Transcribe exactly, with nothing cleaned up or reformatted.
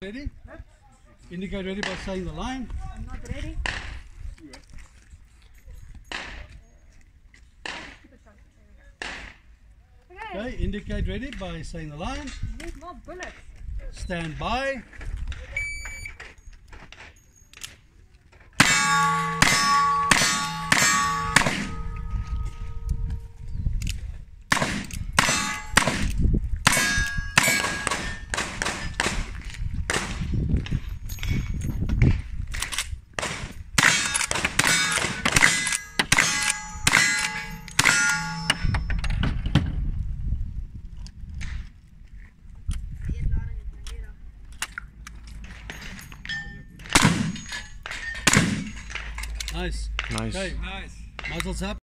Ready? Yep. Indicate ready by saying the line. I'm not ready. Okay. Okay, indicate ready by saying the line. Need more bullets. Stand by. Nice. Nice. Okay. Nice. Muzzles up.